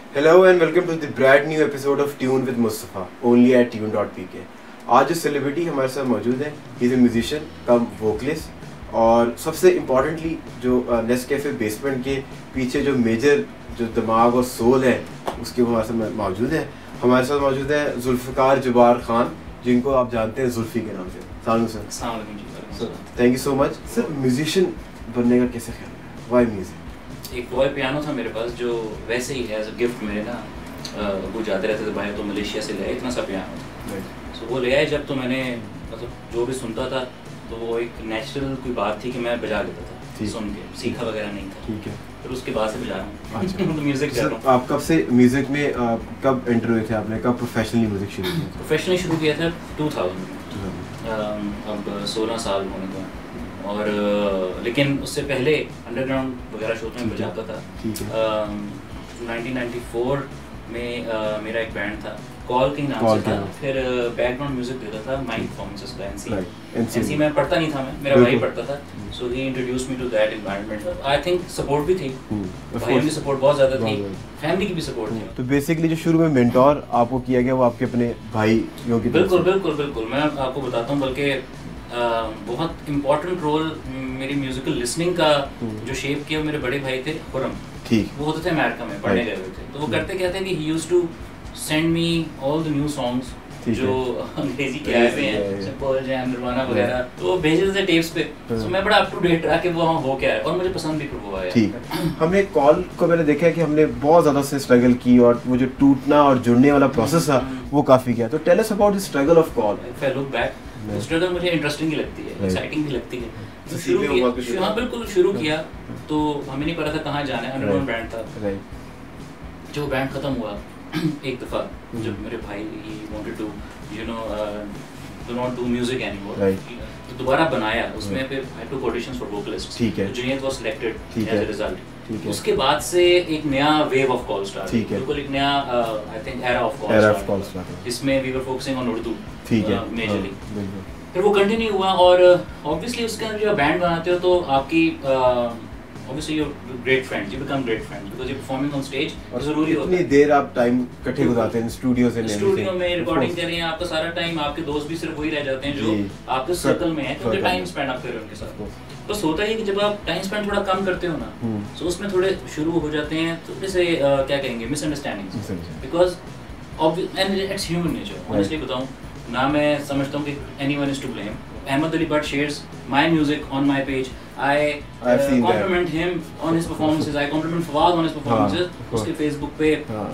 Hello and welcome to the brand new episode of Tune with Mustafa, only at tune.pk. आज जो celebrity हमारे साथ मौजूद है, he is a musician, cum vocalist और सबसे इम्पॉर्टेंटली जो नेस्कैफे बेसमेंट के पीछे जो मेजर जो दिमाग और सोल है उसके वो हमारे साथ मौजूद है। हमारे साथ मौजूद है जुल्फ़िकार जब्बार खान, जिनको आप जानते हैं जुल्फी के नाम से। सलाम sir, thank you so much sir. Musician बनने का कैसे ख्याल है? Why music? एक टॉय पियानो था मेरे पास जो वैसे ही एज अ गिफ्ट मेरे ना वो जाते रहते थे भाई, तो मलेशिया से ले आए इतना सा पियानो था। सो वो ले आए जब, तो मैंने मतलब जो भी सुनता था तो वो एक नेचुरल कोई बात थी कि मैं बजा लेता था सुन के, सीखा वगैरह नहीं था। ठीक है, फिर उसके बाद से बजा रहा हूँ। तो म्यूजिक कर रहा हूँ। आप कब से म्यूजिक में कब एंटर हुए थे? आपने कब प्रोफेशनली म्यूजिक शुरू किया? प्रोफेशनली शुरू किया था 2000 में, अब 16 साल होने को। और लेकिन उससे पहले अंडरग्राउंड वगैरह शो में बजाता था। 1994 में मेरा एक बैंड था, कॉल के नाम से था। फिर बैकग्राउंड म्यूजिक देता था माइक परफॉर्मेंसेस का, एनसी में पढ़ता नहीं था मैं, मेरा भाई पढ़ता था। So he introduced me to that environment. I think support भी थी, भाइयों की सपोर्ट बहुत ज़्यादा थी, फैमिली की भी सपोर्ट थी। तो बेसिकली जो शुरू में मेंटोर आपको किया गया वो आपके अपने भाइयों की? बिल्कुल मैं आपको बताता हूँ, बल्कि बहुत इम्पोर्टेंट रोल मेरी म्यूजिकल लिसनिंग का जो शेप किया मेरे बड़े भाई थे खुरम। ठीक, वो होते थे अमेरिका में पढ़ने गए हुए थे, तो वो करते क्या थे कि he used to send me all the new songs जो अंग्रेजी के आए हुए हैं, पर्ल जैम, निर्वाणा वगैरह, तो वो भेज देते थे टेप्स पे। तो मैं बड़ा अप टू डेट रहा कि वो हो क्या है, और मुझे पसंद भी वो आया। ठीक, हमने कॉल को मैंने देखा है कि हमने बहुत ज़्यादा से स्ट्रगल की और वो जो टूटना और जुड़ने वाला प्रोसेस था वो काफ़ी किया। तो tell us about the struggle of Call. If I look back, struggle मुझे इंटरेस्टिंग ही लगती है, एक्साइटिंग भी लगती है। तो बिल्कुल शुरू किया तो हमें नहीं पता था कहाँ जाना है। अंडरग्राउंड बैंड था, जो बैंड खत्म हुआ एक दफ़ा जब मेरे भाई wanted to do not do music anymore, तो दोबारा बनाया उसमें। फिर I took auditions for vocalists, junior was selected as a result. उसके बाद से एक नया वेव ऑफ कॉल स्टार्ट, बिल्कुल एक नया I think era of Call start, जिसमें we were focusing on Urdu majorly. फिर वो कंटिन्यू हुआ, और ऑब्वियसली उसके अंदर जब बैंड बनाते हो तो आपकी obviously you're great friends, you become great friends because you're performing on stage। जरूरी होता है इतनी देर आप टाइम इकट्ठे गुजारते हैं स्टूडियोज में, स्टूडियो में रिकॉर्डिंग कर रहे हैं, आपका सारा टाइम, आपके दोस्त भी सिर्फ वही रह जाते हैं जो आपके सर्कल में है, तो टाइम स्पेंड आप कर रहे हो उनके साथ। बस होता है कि जब आप टाइम स्पेंड थोड़ा कम करते हो ना, तो उसमें थोड़े शुरू हो जाते हैं थोड़े से क्या कहेंगे misunderstandings, because and it's human nature. Honestly बताऊं ना, मैं समझता हूं कि anyone is to blame. Ahmed Ali Bhatt shares my music on my page. I compliment him on his performances. I compliment Fawad on his performances. उसके Facebook पे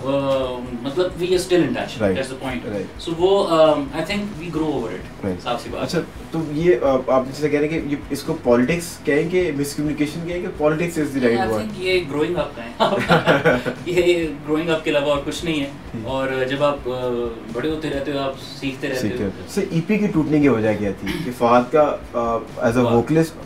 मतलब we are still in touch. That's the point. So वो I think we grow over it. साफ सी बात। अच्छा, तो ये आप जैसे कह रहे हैं कि ये इसको पॉलिटिक्स कहेंगे, मिसकम्युनिकेशन कहेंगे, politics is the right word? I think ये growing up का है। ये growing up के अलावा और कुछ नहीं है। और जब आप बड़े होते रहते हो, आप सीखते रहते हो। सर EP की टूटने की वजह क्या थी? कि फहद का एज अ वोकलिस्ट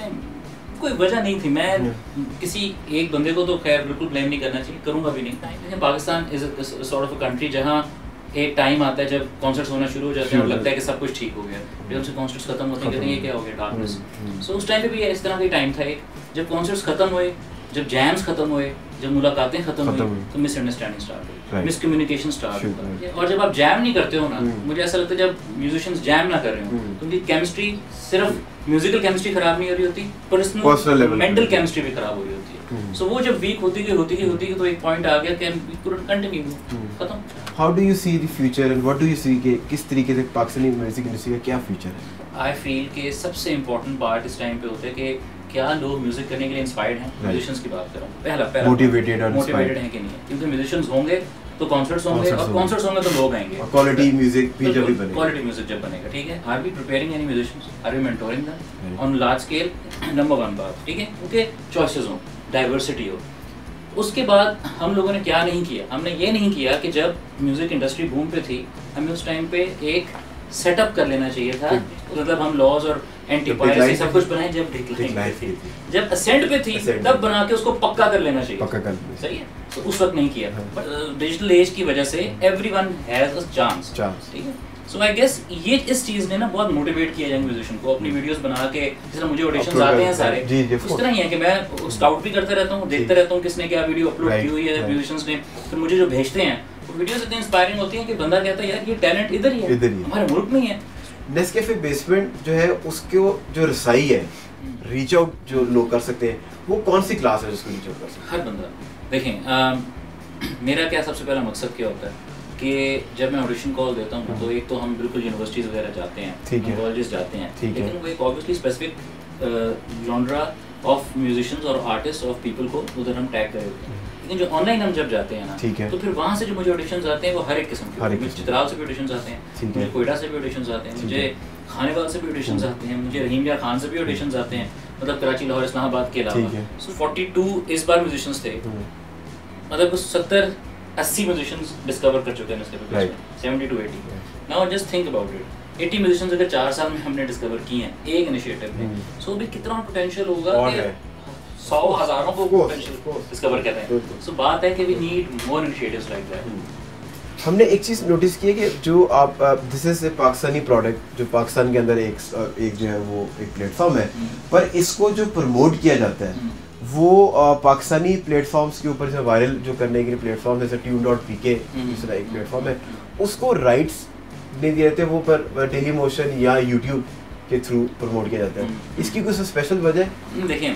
कोई वजह नहीं थी। मैं किसी एक बंदे को तो खैर बिल्कुल ब्लेम नहीं करना चाहिए, करूंगा भी नहीं। लेकिन Pakistan is sort of a country जहां एक टाइम आता है जब कॉन्सर्ट्स होना शुरू हो जाते हैं और लगता है कि सब कुछ ठीक हो गया। जब से कॉन्सर्ट्स खत्म होते हैं कहते हैं ये क्या हो गया, डार्कनेस। सो उस टाइम पे भी इस तरह का टाइम था एक, जब कॉन्सर्ट्स खत्म हुए, जब जैम्स खत्म हुए, जब मुलाकातें खत्म हुई, तो मिसअंडरस्टैंडिंग स्टार्ट हुई, मिसकम्युनिकेशन स्टार्ट हुआ। और जब आप जैम नहीं करते हो ना, मुझे ऐसा लगता है जब म्यूजिशियंस जैम ना कर रहे हो तो उनकी केमिस्ट्री, सिर्फ म्यूजिकल केमिस्ट्री खराब नहीं हो रही होती, पर्सनल मेंटल केमिस्ट्री भी खराब हो रही होती है। सो वो जब वीक होती गई तो एक पॉइंट आ गया कि वी कुडंट कंटिन्यू, खत्म। How do you see the future and what do you see कि किस तरीके से पाकिस्तानी म्यूजिक इंडस्ट्री का क्या फ्यूचर है? आई फील कि सबसे इम्पोर्टेंट पार्ट इस टाइम पे होता है कि क्या लोग म्यूजिक करने के लिए इंस्पायर्ड हैं। म्यूजिशियंस की बात कर रहा हूँ, पहला मोटिवेटेड हैं कि नहीं है, क्योंकि म्यूजिशियंस होंगे तो कॉन्सर्ट्स होंगे, और कॉन्सर्ट्स होंगे तो लोग आएंगे, क्वालिटी म्यूजिक भी जब बनेगा, क्वालिटी म्यूजिक जब बनेगा। ठीक है, are we preparing any musicians, are we mentoring them on large scale? Number 1 बात, ठीक है, उनके चॉइसेस हो, डाइवर्सिटी हो। उसके बाद हम लोगों ने क्या नहीं किया, हमने ये नहीं किया कि जब म्यूजिक इंडस्ट्री बूम पे थी, हमें उस टाइम पे एक सेटअप कर लेना चाहिए था। मतलब हम लॉज और एंटी पायरेसी सब कुछ बनाए जब डिक्लाइन थी, जब असेंट पे थी तब बना के उसको पक्का कर लेना चाहिए। सही है, तो उस वक्त नहीं किया। बट डिजिटल एज की वजह से एवरीवन हैज अ चांस, ठीक है। सो आई गेस ये इस चीज़ ने ना बहुत मोटिवेट किया यंग म्यूजिशियन को अपनी वीडियोस बना के, जिस तरह मुझे ऑडिशंस आते हैं सारे, उस तरह ही है कि मैं स्काउट भी करता रहता हूँ, देखता रहता हूँ किसने क्या वीडियो अपलोड की हुई है म्यूजिशियंस ने, फिर मुझे जो भेजते हैं वो वीडियोस इतनी इंस्पायरिंग होती हैं कि बंदा कहता है यार ये टैलेंट इधर ही है, हमारे मुल्क में ही है। नेस्कैफे बेसमेंट जो है उसको जो रसाई है, रीच आउट जो लोग कर सकते हैं, वो कौन सी क्लास है जिसको रीच आउट कर सकते हैं? हर बंदा। देखें मेरा क्या सबसे पहला मकसद क्या होता है कि जब मैं ऑडिशन कॉल देता हूँ तो एक तो हम बिल्कुल यूनिवर्सिटीज़ वगैरह जाते हैं, कॉलेजेस जाते हैं, लेकिन वो एक obviously specific genre of musicians और आर्टिस्ट ऑफ पीपल को उधर हम टैग करे होते हैं। लेकिन जो ऑनलाइन हम जब जाते हैं ना, तो फिर वहाँ से जो मुझे ऑडिशंस आते हैं वो हर एक किस्म के, मुझे चित्राल से भी ऑडिशंस आते हैं, मुझे कोयटा से भी ऑडिशंस आते हैं, मुझे खानेवाल से भी ऑडिशंस आते हैं, मुझे रहीम यार खान से भी ऑडिशंस आते हैं, मतलब कराची, लाहौर, इस्लामाबाद के अलावा। सो 42 इस बार म्यूजिशियंस थे, मतलब 70-80 म्यूजिशियंस डिस्कवर कर चुके हैं इसके पीछे, 70 to 80। Now just think about it, 80 musicians अगर 4 साल में हमने डिस्कवर किए हैं एक इनिशिएटिव में, सो भी कितना पोटेंशियल होगा कि 100 हज़ारों को पोटेंशियल डिस्कवर कर रहे हैं। सो बात है कि we need more initiatives like that. हमने एक चीज़ नोटिस की है कि जो आप this is a Pakistani product, जो पाकिस्तान के अंदर एक जो है वो एक प्लेटफॉर्म है, पर इसको जो प्रमोट किया जाता है वो पाकिस्तानी प्लेटफॉर्म्स के ऊपर से वायरल जो करने के लिए प्लेटफॉर्म जैसे tune.pk दूसरा एक प्लेटफॉर्म है, उसको राइट्स नहीं दिए जाते, वो पर टेली मोशन या यूट्यूब के थ्रू प्रमोट किया जाता है। इसकी कुछ स्पेशल वजह? देखिए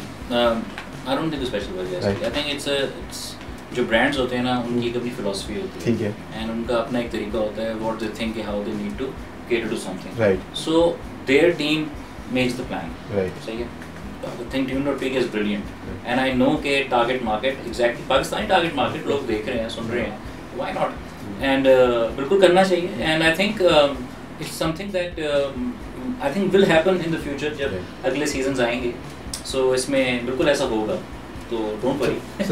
आई डोंट थिंक स्पेशल वजह है, आई थिंक इट्स जो ब्रांड्स होते हैं ना उनकी एक अपनी फिलॉसफी होती है, ठीक है, एंड उनका अपना एक तरीका होता है what they think how they need to cater to something, right? So their team makes the plan, right? सही है। I think tune.pk is brilliant, and I know कि target market exactly Pakistani target market लोग देख रहे हैं, सुन रहे हैं, why not? And बिल्कुल करना चाहिए, and I think it's something that I think will happen in the future जब अगले seasons आएंगे, so इसमें बिल्कुल ऐसा होगा, तो डोंट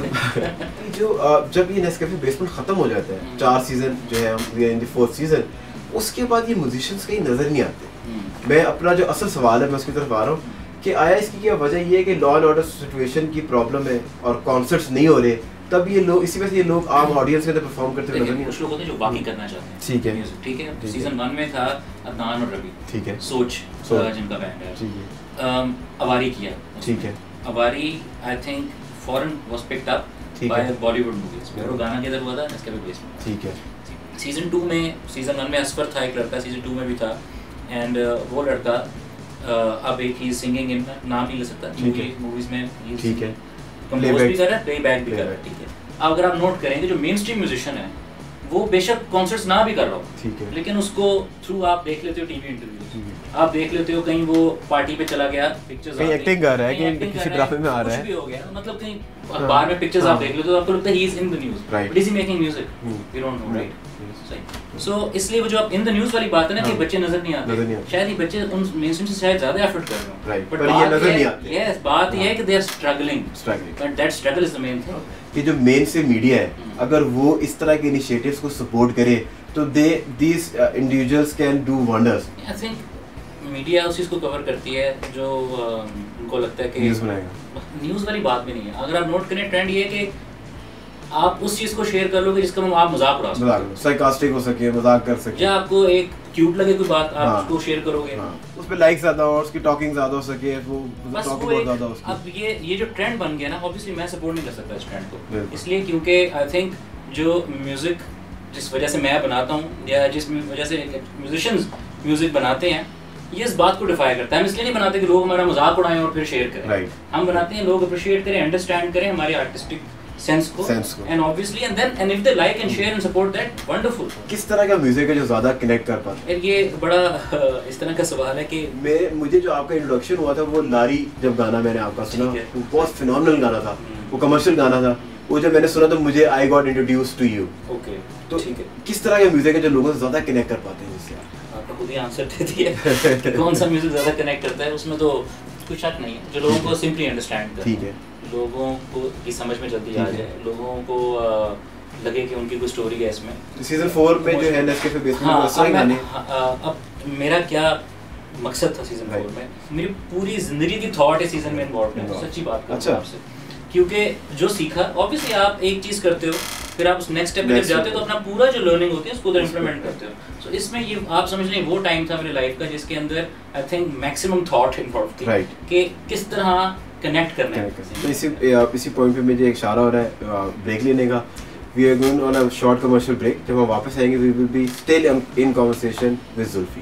वरी। जो जब ये नेस्कैफे बेसमेंट खत्म हो जाता है, 4 सीजन जो है हम we are in the 4th season, उसके बाद ये म्यूजिशियंस कहीं नजर नहीं आते। मैं अपना जो असल सवाल है मैं उसकी तरफ आ रहा हूँ कि आया इसकी क्या वजह ये है कि लॉ एंड ऑर्डर सिचुएशन की प्रॉब्लम है और कॉन्सर्ट्स नहीं हो रहे, तब ये लोग इसी वजह से ये लोग आम ऑडियंस के अंदर परफॉर्म करते हुए नजर नहीं आते। कुछ लोग होते हैं जो बाकी करना चाहते हैं, ठीक है, ठीक है। सीजन 1 में था अदनान और रवि, ठीक है, सोच जिनका बैंड है, ठीक है, अवारी किया, ठीक है, अवारी I think foreign was picked up by Bollywood movies, और गाना किधर हुआ था? नेस्कैफे बेसमेंट, ठीक है। सीजन 2 में, सीजन 1 में असफर था एक लड़का, सीजन 2 में भी था, एंड वो लड़का अब एक ही सिंगिंग इन नाम नहीं ले सकता मूवीज में, ठीक है, कंपोज भी कर रहा है, प्लेबैक भी कर रहा है, ठीक है। अब अगर आप नोट करेंगे जो मेन स्ट्रीम म्यूजिशियन है वो बेशक कॉन्सर्ट्स ना भी कर रहा हो, ठीक है, लेकिन उसको थ्रू आप देख लेते हो टीवी इंटरव्यूज, आप देख लेते हो कहीं वो पार्टी पे चला गया, पिक्चर्स कहीं एक्टिंग कर रहा है, कहीं किसी ड्रामे में आ रहा है, कुछ भी हो गया, मतलब कहीं अखबार में पिक्चर्स आप देख लेते हो, आपको लगता है he is in the news, but is he making music, we don't know, right? So इसलिए वो जो आप इन द न्यूज़ वाली बात है ना कि बच्चे नजर नहीं आते, शायद ये बच्चे उन मेनस्ट्रीम से शायद ज्यादा एफर्ट कर रहे हो, राइट, बट ये नजर नहीं आते। यस, बात ये है कि they are struggling, but that struggle is the main thing. कि जो मेन से मीडिया है अगर वो इस तरह के इनिशिएटिव्स को सपोर्ट करे तो these individuals can do wonders. I think media उस चीज़ को कवर करती है जो उनको लगता है कि न्यूज़ बनाएगा, न्यूज़ वाली बात भी नहीं है। अगर आप नोट करें ट्रेंड ये है कि आप उस चीज़ को शेयर कर लोगे जिसका आप मजाक उड़ा सके, सार्कास्टिक हो सके, मजाक कर सके, या आपको एक क्यूट लगे कोई बात आप उसको शेयर करोगे, उस पे लाइक ज्यादा हो, उसकी टॉकिंग ज्यादा हो सके, वो टॉकिंग बहुत ज्यादा हो सके। अब ये जो ट्रेंड बन गया ना, ऑब्वियसली मैं सपोर्ट नहीं कर सकता इस ट्रेंड को, इसलिए क्योंकि आई थिंक जो म्यूजिक जिस वजह से मैं बनाता हूँ या जिस वजह से म्यूजिशियंस म्यूजिक बनाते हैं, ये इस बात को डिफाई करता है। हम इसलिए नहीं बनाते कि लोग हमारा मजाक उड़ाएं और फिर शेयर करें, हम बनाते हैं लोग अप्रिशिएट करें, अंडरस्टैंड करें हमारे आर्टिस्टिक सेंस को, and obviously and if they like and share and support that, wonderful. किस तरह का म्यूजिक है जो ज्यादा कनेक्ट कर पाता है? ये बड़ा इस तरह का सवाल है कि मुझे जो आपका इंट्रोडक्शन हुआ था वो लारी जब गाना मैंने आपका सुना, वो बहुत फिनोमिनल गाना था, वो कमर्शियल गाना था, वो जब मैंने सुना तो मुझे I got introduced to you. Okay, तो ठीक है, किस तरह का म्यूजिक है जो लोगों से ज्यादा कनेक्ट कर पाते हैं? इससे आपको खुद ही आंसर दे दिया कि कौन सा म्यूजिक ज्यादा कनेक्ट करता है, उसमें तो कुछ शक नहीं है, जो लोगों को सिंपली अंडरस्टैंड करे, ठीक है, लोगों को की समझ में जल्दी आ जाए, लोगों को लगे कि उनकी कोई स्टोरी है इसमें। सीजन 4 में जो है नेस्कैफे बेसमेंट वो सही गाने, अब मेरा क्या मकसद था सीजन 4 में, मेरी पूरी जिंदगी की थॉट है सीजन में इन्वॉल्व है, सच्ची बात करूं आपसे, क्योंकि जो सीखा, ऑब्वियसली आप एक चीज़ करते हो फिर आप उस नेक्स्ट स्टेप पे जब जाते हो तो अपना पूरा जो लर्निंग होती है उसको उधर इम्प्लीमेंट करते हो। सो इसमें ये आप समझ लें वो टाइम था मेरी लाइफ का जिसके अंदर I think maximum thought involve थी कि किस तरह कनेक्ट करना है। तो इसी पॉइंट पे मुझे एक इशारा हो रहा है ब्रेक लेने का। We are going on a short commercial break. जब हम वापस आएंगे we will be still in conversation with Zulfi.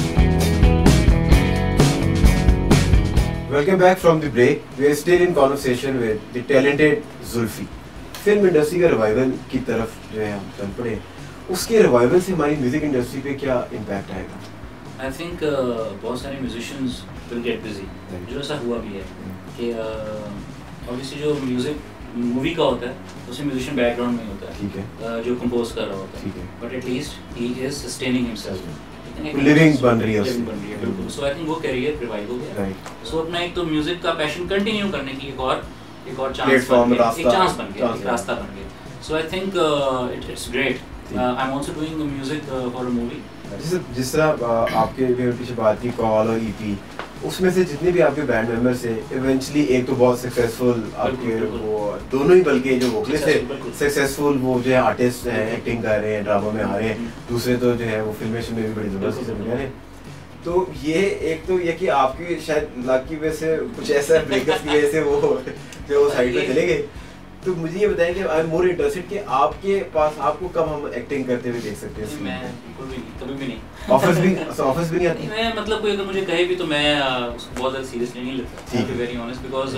Welcome back from the break. We are still in conversation with the talented Zulfi. Film industry का revival की तरफ जो है हम चल पड़े, उसके रिवाइवल से हमारी म्यूजिक इंडस्ट्री पे क्या इम्पैक्ट आएगा? आई थिंक बहुत सारे म्यूजिशियंस विल गेट बिजी, जो ऐसा हुआ भी है कि ऑब्वियसली जो म्यूजिक मूवी का होता है उसमें म्यूजिशियन बैकग्राउंड में होता है, ठीक है, जो कंपोज कर रहा होता है, but at least he is sustaining himself, living बन रही है बिल्कुल। सो आई थिंक वो कैरियर रिवाइव हो गया। सो अपना एक तो म्यूजिक का पैशन कंटिन्यू करने की एक और चांस बन गया, एक रास्ता बन गया। So I think it's great. I am also doing music for a movie. जिस तरह आपके पीछे बात की कॉल और ईपी, उसमें से जितने भी आपके बैंड मेंबर्स थे इवेंचुअली एक तो बहुत सक्सेसफुल आपके वो दोनों ही, बल्कि जो वोकलिस्ट थे सक्सेसफुल, वो जो है आर्टिस्ट हैं, एक्टिंग कर रहे हैं, ड्रामा में आ रहे हैं, दूसरे तो जो है वो फिल्मेशन में भी बड़ी ज़बरदस्ती से मिल रहे हैं। तो ये एक तो ये कि आपकी शायद लक की वजह से कुछ ऐसा ब्रेकअप की वजह से वो जो साइड पे चले गए। तो मुझे ये बताएं कि आई एम मोर इंटरेस्टेड कि आपके पास आपको कब हम एक्टिंग करते हुए देख सकते हैं? मैं बिल्कुल भी नहीं, कभी भी नहीं। ऑफिस भी नहीं आती? मैं मतलब कोई अगर मुझे कहे भी तो मैं उसको बहुत ज़्यादा सीरियसली नहीं लेता, to be very honest, because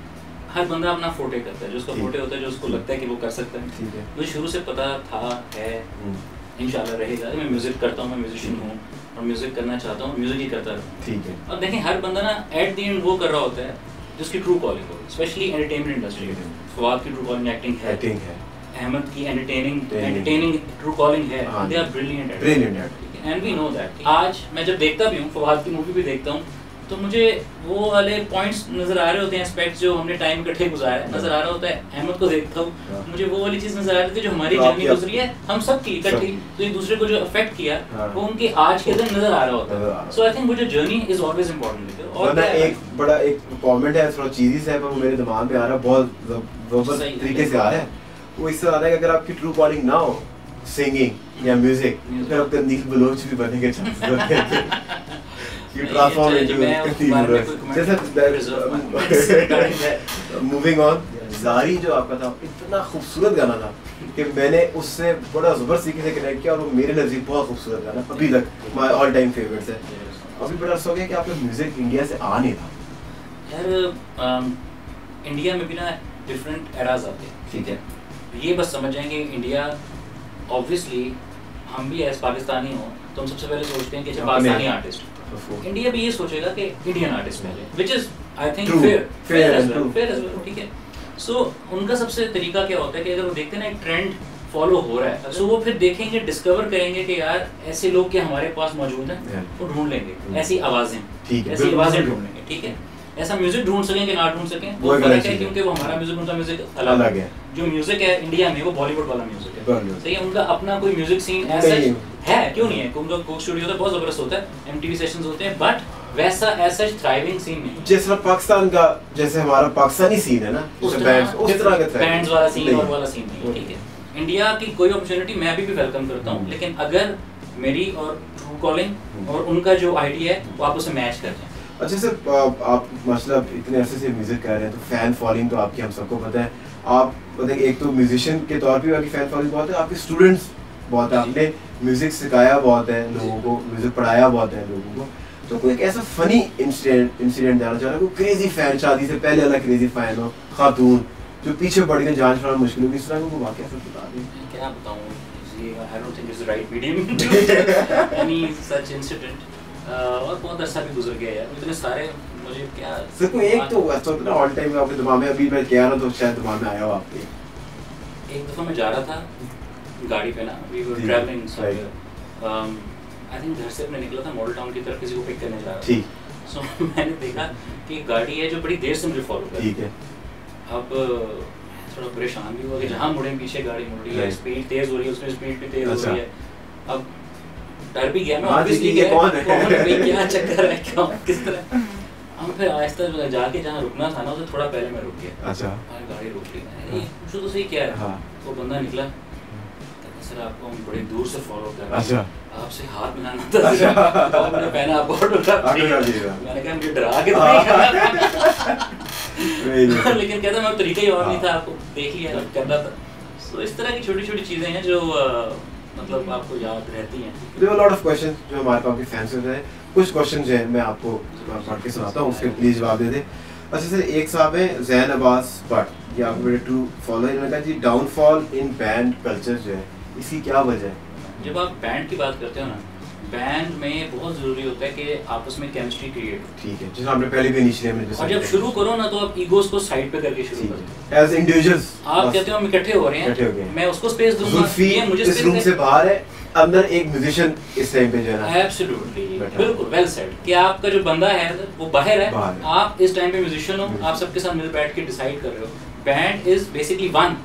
हर बंदा अपना फोटे करता है, जो उसका फोटे होता है, जो उसको लगता है कि वो कर सकता है। मुझे शुरू से पता था, है, इंशाल्लाह रहेगा। मैं म्यूजिक करता हूँ, मैं म्यूजिशियन हूँ और म्यूजिक करना चाहता हूँ, म्यूजिक ही करता रहूँ। ठीक है। और देखें हर बंदा ना एट द एंड वो कर रहा होता है जिसकी ट्रू कॉलिंग हो, स्पेशली एंटरटेनमेंट इंडस्ट्री में। फवाद की ट्रू कॉलिंग एक्टिंग है, अहमद की एंटरटेनिंग ट्रू कॉलिंग है, they are brilliant and we know that. आज मैं जब देखता भी हूँ, फवाद की मूवी भी देखता हूँ, तो मुझे वो वाले पॉइंट्स नजर आ रहे होते हैं, एस्पेक्ट्स जो हमने टाइम इकट्ठे गुजारा नजर आ रहा होता है। अहमद को देखता हूँ, मुझे वो वाली चीज नजर आ रही थी जो हमारी जर्नी गुजरी है हम सब की इकट्ठी, तो एक दूसरे को जो अफेक्ट किया वो उनके आज के दिन नजर आ रहा होता है। सो आई थिंक वो जो जर्नी इज ऑलवेज इंपॉर्टेंट। और एक बड़ा एक कमेंट है, थोड़ा चीजी सा है पर मेरे दिमाग में आ रहा है, बहुत जबरदस्त तरीके से आ रहा है। वो इससे आ रहा है कि अगर आपकी ट्रू कॉलिंग ना हो सिंगिंग या म्यूजिक, फिर आप कंदील बलोच भी बनने के चांसेस होते हैं। You transform into moving on. ज़ारी जो आपका था इतना खूबसूरत गाना था कि मैंने उससे बड़ा ज़बरदस्त तरीके से कनेक्ट किया और वो मेरे नज़दीक बहुत खूबसूरत गाना, अभी तक माय ऑल टाइम फेवरेट है। अभी बड़ा अफसोस हो गया कि आपका म्यूजिक इंडिया से आ नहीं था यार। इंडिया में भी ना डिफरेंट एराज आते हैं, ठीक है। ये बस समझ जाएंगे इंडिया, ऑब्वियसली हम भी एज पाकिस्तानी हो तो हम सबसे पहले सोचते हैं कि पाकिस्तानी आर्टिस्ट। इंडिया भी ये सोचेगा कि इंडियन आर्टिस्ट पहले, which is I think fair as well, ठीक है। सो उनका सबसे तरीका क्या होता है कि अगर वो देखते हैं ना एक ट्रेंड फॉलो हो रहा है, सो वो फिर देखेंगे, डिस्कवर करेंगे कि यार ऐसे लोग क्या हमारे पास मौजूद हैं, वो ढूंढ लेंगे ऐसी आवाजें, ऐसी आवाजें ढूंढ लेंगे, ठीक है। ऐसा म्यूजिक ढूंढ सकें कि ना ढूंढ सकें वो फर्क है, क्योंकि वो हमारा म्यूजिक, उनका म्यूजिक अलग है। जो म्यूजिक है इंडिया में वो बॉलीवुड वाला म्यूजिक है, सही है। उनका अपना कोई म्यूजिक सीन ऐसा है, क्यों नहीं है, उनका कोक स्टूडियो तो बहुत जबरदस्त होता है, एमटीवी सेशंस होते हैं, बट वैसा ऐसा थ्राइविंग सीन नहीं। जैसा पाकिस्तान का, जैसे हमारा पाकिस्तानी सीन है ना, उस तरह का बैंड्स वाला सीन और वाला सीन नहीं, ठीक है। इंडिया की कोई अपॉर्चुनिटी मैं अभी भी वेलकम करता हूँ, लेकिन अगर मेरी और ट्रू कॉलिंग और उनका जो आइडिया है वो आप उसे मैच कर जाए। अच्छा सर, आप मतलब इतने अरसे से म्यूजिक कर रहे हैं तो फैन फॉलोइंग तो आपकी हम सबको पता है। आप मतलब एक तो म्यूजिशियन के तौर पे आपकी फैन फॉलोइंग बहुत है, आपके स्टूडेंट्स बहुत है, आपने म्यूजिक सिखाया बहुत है लोगों को, म्यूजिक पढ़ाया बहुत है लोगों को। तो कोई एक ऐसा फनी इंसिडेंट जाना चाह रहा है, कोई क्रेजी फैन, शादी से पहले वाला क्रेजी फैन हो, खातून जो पीछे पड़ गए, जान छुड़ाना मुश्किल होगी, इस तरह को वाकया सब बता दें। क्या बताऊं, I don't think it's the right medium any such incident. और बहुत अच्छा भी गुजर गया यार, इतने सारे मुझे क्या सर कोई एक तो ऐसा होता है ना ऑल टाइम आपके दिमाग में, अभी मैं कह रहा तो शायद दिमाग में आया हो आपके। एक दफ़ा मैं जा रहा था गाड़ी पे ना, we were travelling somewhere, I think घर से मैं निकला था मॉडल टाउन की तरफ, किसी को पिक करने जा रहा था, ठीक। सो मैंने देखा कि एक गाड़ी है जो बड़ी देर से मुझे फॉलो कर रही है, ठीक है। अब थोड़ा परेशान भी हुआ कि जहाँ मुड़े पीछे गाड़ी मुड़ रही है, स्पीड तेज हो रही है, उसमें स्पीड भी तेज हो रही है। अब डर भी गया ना, ऑब्वियसली कौन है क्या चक्कर है, क्या किस तरह। हम फिर आहिस्ता जाके जहाँ रुकना था ना, उससे थोड़ा पहले मैं रुक गया। अच्छा, गाड़ी रुक गई, मैंने पूछो तो सही क्या है। वो बंदा निकला, सर आपको हम बड़े दूर से फॉलो कर रहे हैं, आपसे हाथ मिलाना था, और मैंने पहना आपको ऑटोग्राफ दिया। मैंने कहा मुझे डरा के तो नहीं करना लेकिन कहता मैं तरीका ही और नहीं था, आपको देख लिया करना था। तो इस तरह की छोटी छोटी चीज़ें हैं जो मतलब आपको याद रहती हैं। There are a lot of questions जो हमारे पास के फैंस हैं, कुछ क्वेश्चन जो है मैं आपको पढ़ के सुनाता हूँ, उसके प्लीज जवाब दे दे। अच्छा सर, एक साहब है जैन अब्बास बट, ये आपको बड़े ट्रू फॉलो, इन्होंने कहा जी डाउनफॉल इन बैंड कल्चर जो है इसकी क्या वजह है? जब आप बैंड की बात करते हो ना, बैंड में बहुत जरूरी होता है कि आपस में केमिस्ट्री क्रिएट हो। ठीक है, जैसे हमने पहले भी इनिशियली में और जब शुरू करो ना तो आप ईगोस को साइड पे करके शुरू करो। एज इंडिविजुअल्स आप कहते हो हम इकट्ठे हो रहे हैं, मैं उसको स्पेस दूंगा, जुल्फी मुझे इस रूम से बाहर है, अंदर एक म्यूजिशियन इस टाइम पे जो है ना। एब्सोल्युटली, बिल्कुल वेल सेड कि आपका जो बंदा है वो बाहर है, आप इस टाइम पे म्यूजिशियन हो, आप सबके साथ मिल बैठ के डिसाइड कर रहे हो। बैंड इज बेसिकली वन,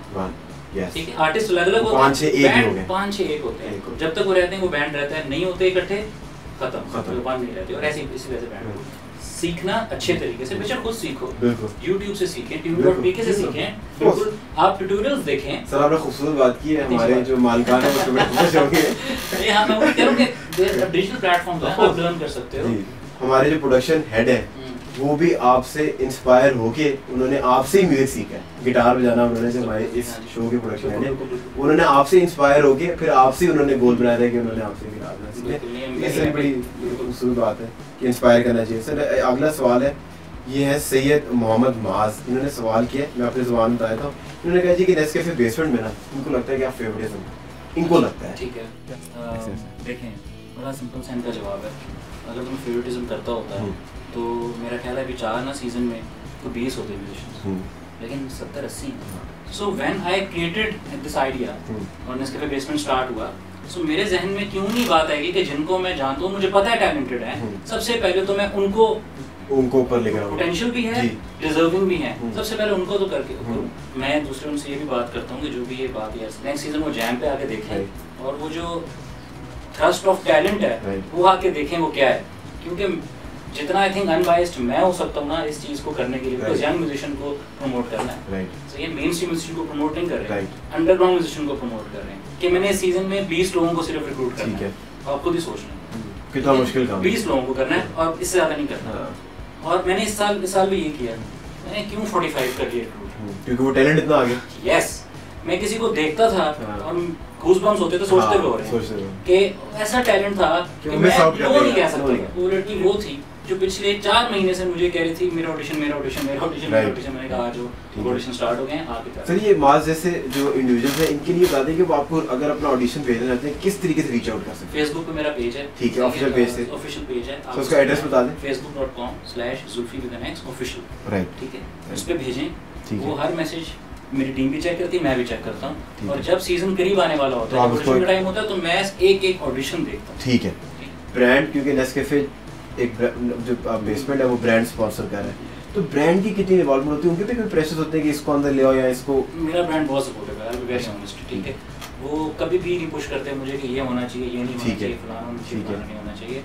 ठीक है, आर्टिस्ट अलग-अलग होते हैं, 5-6 एक होते हैं, जब तक वो रहते हैं वो बैंड रहता है, नहीं होते इकट्ठे खत्म, तो बंद नहीं रहते। और ऐसे इसी वजह से बैंड सीखना अच्छे तरीके से, बेशक खुद सीखो, YouTube से सीखें, tune.pk से सीखें, बिल्कुल आप ट्यूटोरियल्स देखें। सर आपने खूबसूरत बात की है, हमारे जो मालिकान है वो खुश होंगे। ये हां, मैं वो कह रहा हूं कि डिजिटल प्लेटफॉर्म्स हैं, आप लर्न कर सकते हो। हमारे जो प्रोडक्शन हेड है वो भी आपसे इंस्पायर होके उन्होंने आपसे ही म्यूजिक सीखा है, गिटार बजाना उन्होंने, जो हमारे इस शो के प्रोडक्शन हेड है उन्होंने आपसे इंस्पायर होके फिर आपसे उन्होंने गोल बनाया था कि उन्होंने आपसे गिटार बजाना सीखा। ये बड़ी खूबसूरत बात है कि इंस्पायर करना चाहिए। सर अगला सवाल है, ये है सैयद मोहम्मद माज, इन्होंने सवाल किया, मैं अपनी ज़ुबान बताया था। इन्होंने कहा जी कि नेस्कैफे बेसमेंट में ना इनको लगता है कि आप फेवरेटिज्म, इनको लगता है। ठीक है, देखें बड़ा सिंपल सा इनका जवाब है, अगर तुम फेवरेटिज्म करता होता है तो मेरा ख्याल है अभी 4 ना सीजन में तो 20 होते म्यूजिशियंस, लेकिन 70-80 हैं। So when I created this idea और नेस्कैफे बेसमेंट स्टार्ट हुआ, सो मेरे जहन में क्यों नहीं बात आएगी कि जिनको मैं जानता हूँ, मुझे पता है टैलेंटेड है, सबसे पहले तो मैं उनको ऊपर लेकर आऊं, पोटेंशियल भी है, डिजर्विंग भी है, सबसे पहले उनको तो करके मैं दूसरे उनसे ये भी बात करता हूँ कि जो भी ये बात है नेक्स्ट सीजन वो जैम पे आके देखें और वो जो थ्रस्ट ऑफ टैलेंट है वो आके देखें वो क्या है, क्योंकि जितना आई थिंक अनबायस्ड मैं हो सकता हूँ ना इस चीज़ को करने के लिए, बिकॉज यंग म्यूजिशियन को प्रमोट करना है, तो ये मेन स्ट्रीम म्यूजिशियन को प्रमोट नहीं कर रहे हैं, अंडरग्राउंड म्यूजिशियन को प्रमोट कर रहे हैं कि मैंने इस सीजन में 20 लोगों को सिर्फ रिक्रूट करना है, आप खुद ही सोच लें कितना मुश्किल काम, 20 लोगों को करना है और इससे ज़्यादा नहीं करना। और मैंने इस साल भी ये किया, मैंने क्यों 45 कर लिया रिक्रूट, क्योंकि वो टैलेंट इतना आ गया। यस, मैं किसी को देखता था और गूज़बम्स होते थे, सोचते भी हो रहे हैं कि ऐसा टैलेंट था कि मैं वो नहीं कह सकता, वो लड़की वो थी जो पिछले 4 महीने से मुझे कह रही थी मेरा ऑडिशन, मैंने कहा जो ऑडिशन स्टार्ट हो गए हैं आप ही। सर ये मास जैसे जो इंडिविजुअल्स हैं इनके लिए बता दें कि वो आपको अगर अपना ऑडिशन भेजना चाहते हैं किस तरीके से रीच आउट कर सकते हैं? फेसबुक पे मेरा पेज है, ठीक है, ऑफिशियल पेज से, ऑफिशियल पेज है, तो उसका एड्रेस बता दें, facebook.com/zulfi_official, राइट, ठीक है, उस पे भेजें, वो हर मैसेज मेरी टीम भी चेक करती है, मैं भी चेक करता हूँ, और जब सीजन करीब आने वाला होता है, ऑडिशन का टाइम होता है, तो मैं एक ऑडिशन देखता हूँ। ठीक है, ब्रांड क्योंकि नेस्कैफे एक जो बेसमेंट है वो ब्रांड स्पॉन्सर कर रहा है, तो ब्रांड की कितनी इन्वॉल्वमेंट होती है, उनके पे कोई प्रेशर होते हैं कि इसको अंदर ले आओ या इसको? मेरा ब्रांड बहुत सपोर्टिव है, वेरी ऑनेस्ट, ठीक है, वो कभी भी नहीं पुश करते मुझे कि ये होना चाहिए, ये नहीं होना चाहिए, फलाना नहीं होना चाहिए,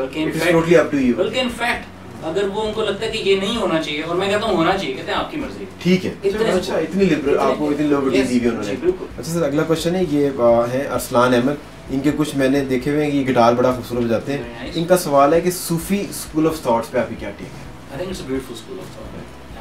बल्कि इनफैक्ट अगर वो उनको लगता है कि ये नहीं होना चाहिए और मैं कहता हूँ होना चाहिए, कहते हैं आपकी मर्जी, ठीक है। अच्छा, इतनी लिबरल आपको इतनी लिबर्टी दी हुई उन्होंने। अच्छा सर अगला क्वेश्चन है, ये है अरसलान अहमद, इनके कुछ मैंने देखे हुए हैं कि ये गिटार बड़ा खूबसूरत बजाते हैं, इनका सवाल है कि सूफी स्कूल ऑफ थॉट्स पे आपकी क्या टेक है? I think it's a beautiful school of thought,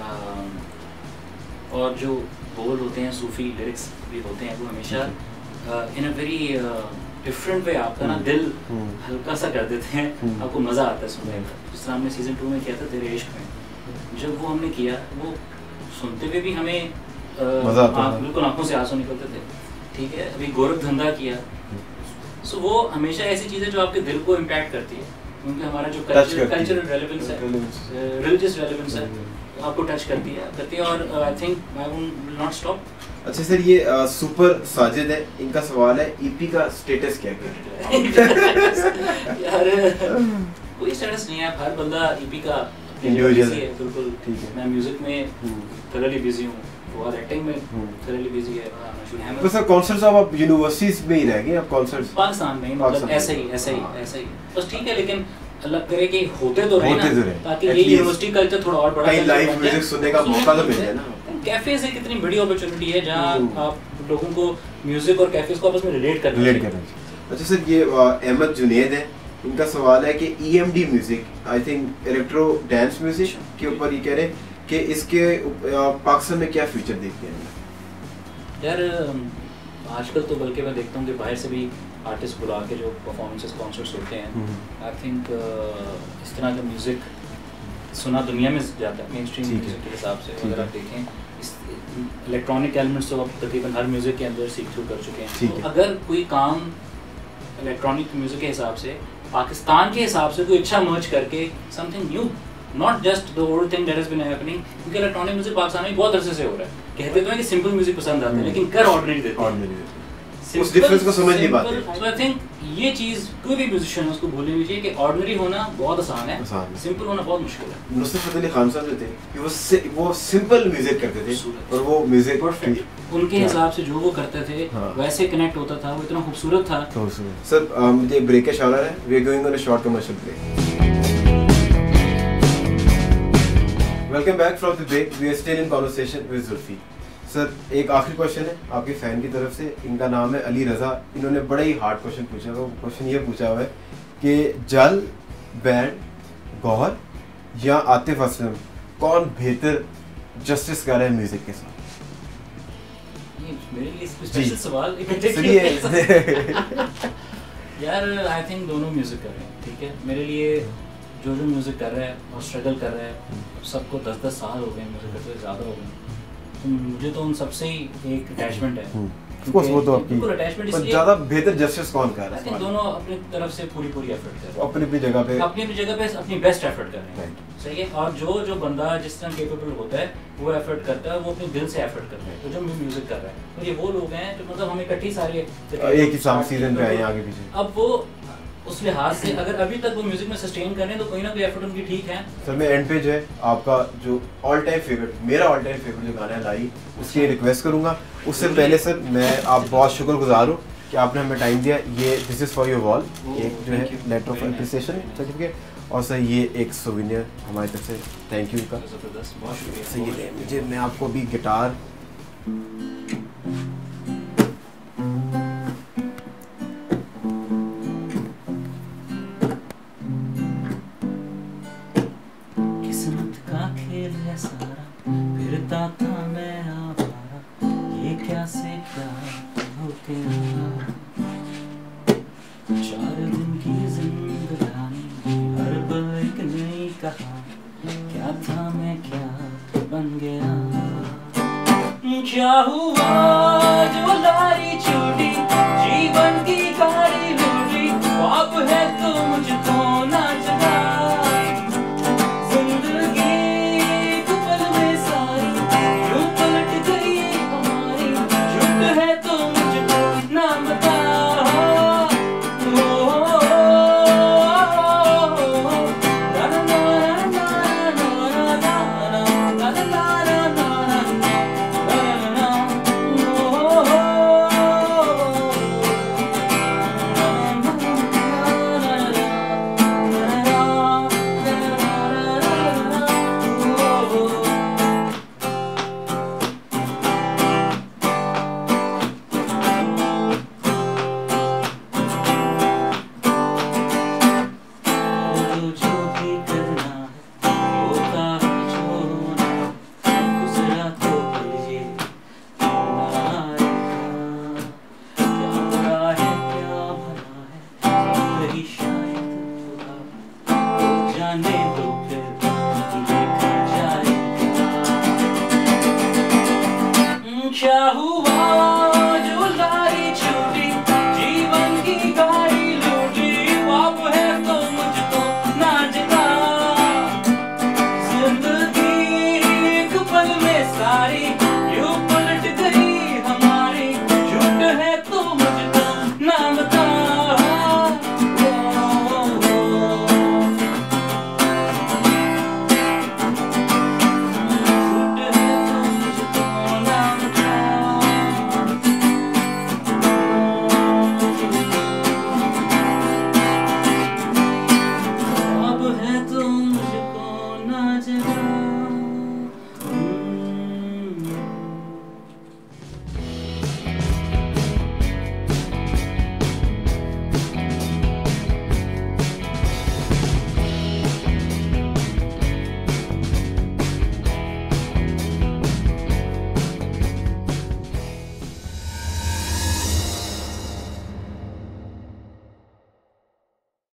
और जो बोल होते हैं सूफी लिरिक्स भी होते हैं वो हमेशा इन अ वेरी डिफरेंट वे आपका ना दिल हल्का सा कर देते हैं, आपको मज़ा आता है सुनने का। जिस तरह हमने सीजन 2 में किया था तेरे इश्क में, जब वो हमने किया वो सुनते हुए भी हमें बिल्कुल आंखों से आंसू निकलते थे, ठीक है। अभी गोरख धंधा किया, सो वो हमेशा ऐसी चीज़ें जो आपके दिल को इम्पैक्ट करती है, क्योंकि हमारा जो कल्चरल रेलेवेंस है, रिलीजियस रेलेवेंस है, आपको टच करती है और I think I will not stop. अच्छा सर ये सुपर साजिद है, इनका सवाल है ईपी का स्टेटस क्या है? यार कोई स्टेटस नहीं है, हर बंदा ईपी का इंडिविजुअल है, बिल्कुल ठीक है। मैं म्यूजिक में थोड़ी बिजी हूँ, वो एक्टिंग में थोड़ी बिजी है। तो सर कॉन्सर्ट्स आप यूनिवर्सिटीज में ही रह गए, आप कॉन्सर्ट्स पाकिस्तान में मतलब ऐसे ही बस, ठीक है, लेकिन अल्लाह करे कि होते तो रहे ना, ताकि ये यूनिवर्सिटी कल्चर थोड़ा और बड़ा, कहीं लाइव म्यूजिक सुनने का मौका तो मिल जाए ना। कैफेज एक इतनी बड़ी अपॉर्चुनिटी है जहाँ आप लोगों को म्यूजिक और कैफेज को आपस में रिलेट करना चाहिए। अच्छा सर, ये अहमद जुनेद है, इनका सवाल है कि EMD music, I think electro dance music के ऊपर ये कह रहे हैं कि इसके पाकिस्तान में क्या फ्यूचर देखते हैं? यार आजकल तो बल्कि मैं देखता हूँ कि बाहर से भी आर्टिस्ट बुला के जो परफॉर्मेंसेस कॉन्सर्ट्स होते हैं, आई थिंक इस तरह का म्यूज़िक सुना दुनिया में जाता है मेन स्ट्रीम म्यूज़िक के हिसाब से। अगर आप देखें इलेक्ट्रॉनिक एलिमेंट्स तो अब तकरीबन हर म्यूज़िक के अंदर सीख थ्रू कर चुके हैं। तो अगर कोई काम इलेक्ट्रॉनिक म्यूज़िक के हिसाब से पाकिस्तान के हिसाब से कोई अच्छा मर्ज करके something new, not just the old thing that has been happening, क्योंकि इलेक्ट्रॉनिक म्यूजिक पाकिस्तान में बहुत अरसे से हो रहा है। कहते तो हैं कि सिंपल म्यूजिक पसंद आता है लेकिन कर ऑर्डिनरी देते हैं, उस डिफरेंस को समझ नहीं पाते। सो आई थिंक ये चीज कोई भी म्यूजिशियन है उसको भूलनी नहीं चाहिए कि ऑर्डिनरी होना बहुत आसान है, सिंपल होना बहुत मुश्किल है। नुसरत अली खान साहब जो थे कि वो सिंपल म्यूजिक करते थे और वो म्यूजिक परफेक्ट उनके हिसाब से जो वो करते थे वैसे कनेक्ट होता था, वो इतना खूबसूरत था। सर मुझे ब्रेक का इशारा है, we are going on a short commercial break. Welcome back from the break, we are still in conversation with Zulfi. Sir एक आखिरी क्वेश्चन है आपके फ़ैन की तरफ से, इनका नाम है अली रज़ा। इन्होंने बड़ा ही हार्ड क्वेश्चन पूछा। वो क्वेश्चन ये पूछा हुआ है कि जल, बैंड, गौहर या आतिफ असलम कौन बेहतर जस्टिस कर रहा है म्यूज़िक के साथ? मेरे लिए स्पेशल सवाल यार आई थिंक दोनों म्यूज़िक कर रहे हैं, ठीक है। मेरे लिए जो म्यूज़िक कर रहा है और स्ट्रगल कर रहा है, सबको 10-10 साल हो गए म्यूज़िक करते, ज़्यादा हो गए। तो मुझे तो उन सबसे ही एक अटैचमेंट है। ऑफ कोर्स वो तो आपकी अटैचमेंट, पर ज़्यादा बेहतर जस्टिस कौन कर रहा है? आई थिंक दोनों अपनी तरफ से पूरी एफर्ट कर रहे हैं, अपनी जगह पे अपनी बेस्ट एफर्ट कर रहे हैं, सही है। और जो बंदा जिस तरह केपेबल होता है वो एफर्ट करता है, वो अपने दिल से एफर्ट करता है। तो जो म्यूजिक कर रहा है तो ये वो लोग हैं जो मतलब हमें इकट्ठी सारी एक ही सीजन पे आए आगे पीछे। अब वो उस लिहाज से अगर अभी तक वो म्यूजिक में सस्टेन कर रहे हैं तो कोई ना कोई एफर्ट उनकी ठीक है। सर मैं एंड पे जो है आपका जो ऑल टाइम फेवरेट, मेरा ऑल टाइम फेवरेट जो गाना है लाई, उसकी रिक्वेस्ट करूंगा। उससे पहले सर मैं आप बहुत शुक्रगुजार हूँ कि आपने हमें टाइम दिया। ये this is for your wall, एक जो है लेटर ऑफ एप्रिसिएशन सर्टिफिकेट, और सर ये एक सोविनियर हमारी तरफ से, थैंक यू का। सर ये मुझे, मैं आपको अभी गिटार